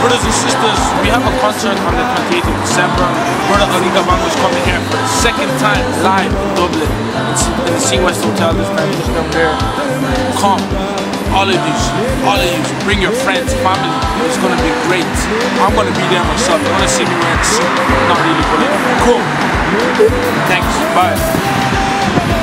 Brothers and sisters, we have a concert on the 28th of December. Brother Ali Gabango is coming here for the second time live in Dublin. It's in the Sea West Hotel this time. Just down there. Come. All of you, bring your friends, family. It's gonna be great. I'm gonna be there myself. You wanna see me wearing a suit? Not really, but cool. Thanks. Bye.